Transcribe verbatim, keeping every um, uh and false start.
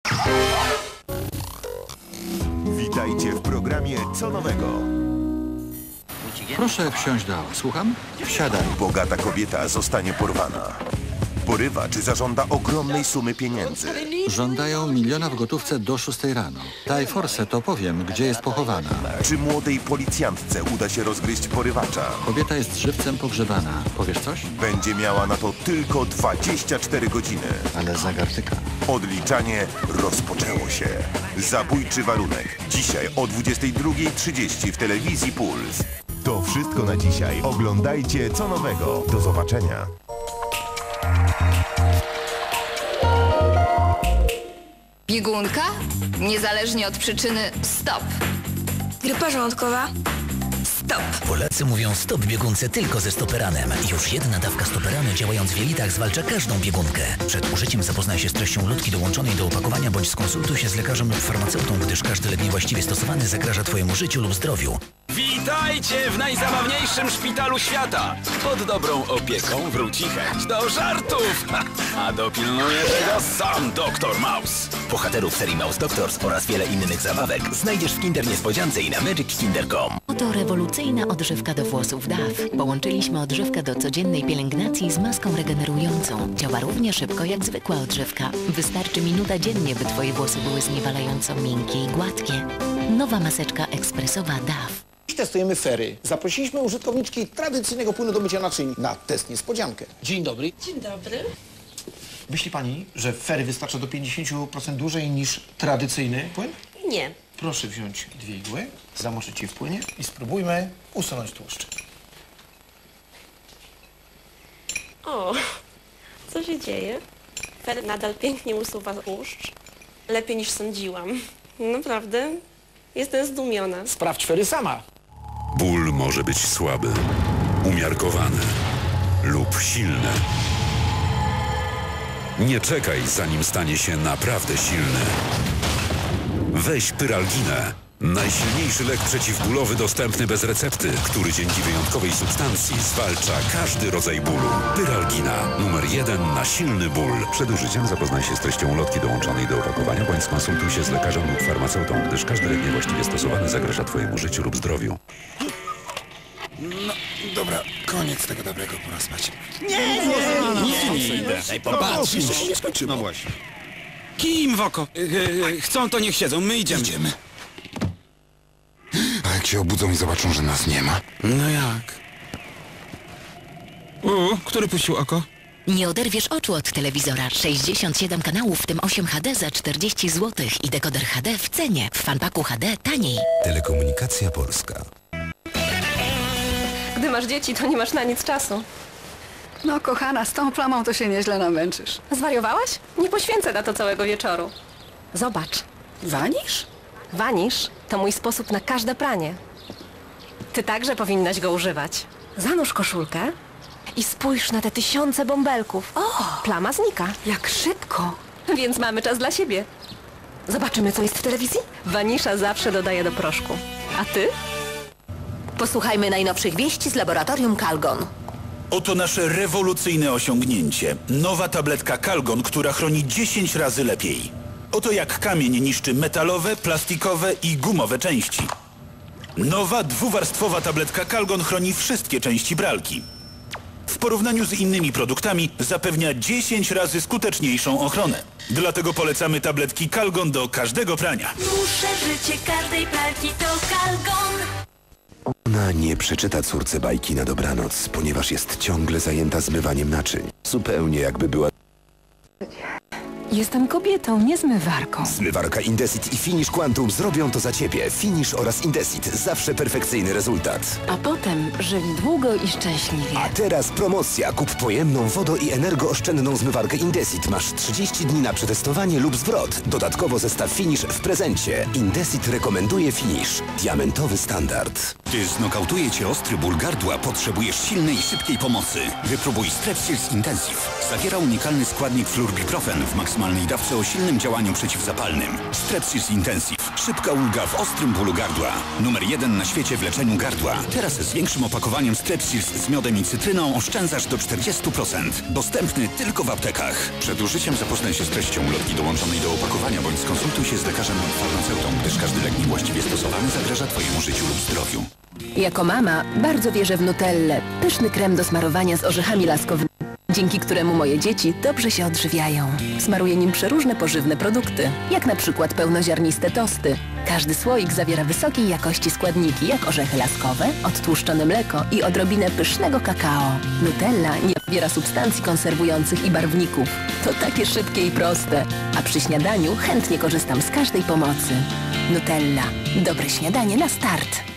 Witajcie w programie Co Nowego. Proszę wsiąść do auta. Słucham? Wsiadaj. Bogata kobieta zostanie porwana. Porywacz zażąda ogromnej sumy pieniędzy. Żądają miliona w gotówce do szóstej rano. Daj forsę, to powiem, gdzie jest pochowana. Czy młodej policjantce uda się rozgryźć porywacza? Kobieta jest żywcem pogrzebana. Powiesz coś? Będzie miała na to tylko dwadzieścia cztery godziny. Ale zagar tyka. Odliczanie rozpoczęło się. Zabójczy warunek. Dzisiaj o dwudziestej drugiej trzydzieści w telewizji Puls. To wszystko na dzisiaj. Oglądajcie Co Nowego. Do zobaczenia. Biegunka? Niezależnie od przyczyny stop. Grypa żołądkowa? Stop. Polacy mówią stop biegunce tylko ze stoperanem. Już jedna dawka stoperanu działając w jelitach zwalcza każdą biegunkę. Przed użyciem zapoznaj się z treścią ulotki dołączonej do opakowania bądź skonsultuj się z lekarzem lub farmaceutą, gdyż każdy lek niewłaściwie stosowany zagraża Twojemu życiu lub zdrowiu. Witajcie w najzabawniejszym szpitalu świata! Pod dobrą opieką wróci chęć do żartów! A dopilnuje tego sam doktor Mouse. Bohaterów serii Mouse Doctors oraz wiele innych zabawek znajdziesz w Kinder Niespodziance i na magic kinder kropka com. Oto rewolucyjna odżywka do włosów D A F. Połączyliśmy odżywkę do codziennej pielęgnacji z maską regenerującą. Działa równie szybko jak zwykła odżywka. Wystarczy minuta dziennie, by Twoje włosy były zniewalająco miękkie i gładkie. Nowa maseczka ekspresowa D A F. Testujemy fery. Zaprosiliśmy użytkowniczki tradycyjnego płynu do mycia naczyń na test niespodziankę. Dzień dobry. Dzień dobry. Myśli pani, że fery wystarcza do pięćdziesiąt procent dłużej niż tradycyjny płyn? Nie. Proszę wziąć dwie igły, zamoczyć je w płynie i spróbujmy usunąć tłuszcz. O, co się dzieje? Fer nadal pięknie usuwa tłuszcz. Lepiej niż sądziłam. Naprawdę? Jestem zdumiona. Sprawdź fery sama. Ból może być słaby, umiarkowany lub silny. Nie czekaj, zanim stanie się naprawdę silny. Weź Pyralginę. Najsilniejszy lek przeciwbólowy dostępny bez recepty, który dzięki wyjątkowej substancji zwalcza każdy rodzaj bólu. Pyralgina. Numer jeden na silny ból. Przed użyciem zapoznaj się z treścią ulotki dołączonej do opakowania bądź skonsultuj się z lekarzem lub farmaceutą, gdyż każdy lek niewłaściwie stosowany zagraża Twojemu życiu lub zdrowiu. No, dobra, koniec tego dobrego, pora spać. Nie, nie, nie, nie, nie idę. Ej, popatrz, jeszcze się nie skończyło. No właśnie. Kim w oko? Yy, chcą, to niech siedzą, my idziemy. Idziemy. A jak się obudzą i zobaczą, że nas nie ma? No jak? U, który puścił oko? Nie oderwiesz oczu od telewizora. sześćdziesiąt siedem kanałów, w tym osiem H D za czterdzieści złotych i dekoder H D w cenie. W fanpaku H D taniej. Telekomunikacja Polska. Gdy masz dzieci, to nie masz na nic czasu. No kochana, z tą plamą to się nieźle namęczysz. Zwariowałaś? Nie poświęcę na to całego wieczoru. Zobacz. Wanisz? Wanisz to mój sposób na każde pranie. Ty także powinnaś go używać. Zanurz koszulkę i spójrz na te tysiące bąbelków. O! Plama znika. Jak szybko. Więc mamy czas dla siebie. Zobaczymy, co jest w telewizji? Wanisza zawsze dodaje do proszku. A ty? Posłuchajmy najnowszych wieści z laboratorium Calgon. Oto nasze rewolucyjne osiągnięcie. Nowa tabletka Calgon, która chroni dziesięć razy lepiej. Oto jak kamień niszczy metalowe, plastikowe i gumowe części. Nowa dwuwarstwowa tabletka Calgon chroni wszystkie części pralki. W porównaniu z innymi produktami zapewnia dziesięć razy skuteczniejszą ochronę. Dlatego polecamy tabletki Calgon do każdego prania. Dłuższe życie każdej pralki to Calgon. Ona nie przeczyta córce bajki na dobranoc, ponieważ jest ciągle zajęta zmywaniem naczyń. Zupełnie jakby była... Jestem kobietą, nie zmywarką. Zmywarka Indesit i Finish Quantum zrobią to za Ciebie. Finish oraz Indesit. Zawsze perfekcyjny rezultat. A potem żyli długo i szczęśliwie. A teraz promocja. Kup pojemną, wodo- i energooszczędną zmywarkę Indesit. Masz trzydzieści dni na przetestowanie lub zwrot. Dodatkowo zestaw Finish w prezencie. Indesit rekomenduje Finish. Diamentowy standard. Gdy znokautuje Cię ostry ból gardła, potrzebujesz silnej i szybkiej pomocy. Wypróbuj Strepsils Intensive. Zawiera unikalny składnik flurbiprofen w maksymalnym normalnej dawce o silnym działaniu przeciwzapalnym. Strepsils Intensive. Szybka ulga w ostrym bólu gardła. Numer jeden na świecie w leczeniu gardła. Teraz z większym opakowaniem Strepsils z miodem i cytryną oszczędzasz do czterdziestu procent. Dostępny tylko w aptekach. Przed użyciem zapoznaj się z treścią ulotki dołączonej do opakowania bądź skonsultuj się z lekarzem lub farmaceutą, gdyż każdy lek niewłaściwie stosowany zagraża Twojemu życiu lub zdrowiu. Jako mama bardzo wierzę w Nutellę. Pyszny krem do smarowania z orzechami laskowymi, dzięki któremu moje dzieci dobrze się odżywiają. Smaruję nim przeróżne pożywne produkty, jak na przykład pełnoziarniste tosty. Każdy słoik zawiera wysokiej jakości składniki, jak orzechy laskowe, odtłuszczone mleko i odrobinę pysznego kakao. Nutella nie zawiera substancji konserwujących i barwników. To takie szybkie i proste. A przy śniadaniu chętnie korzystam z każdej pomocy. Nutella. Dobre śniadanie na start.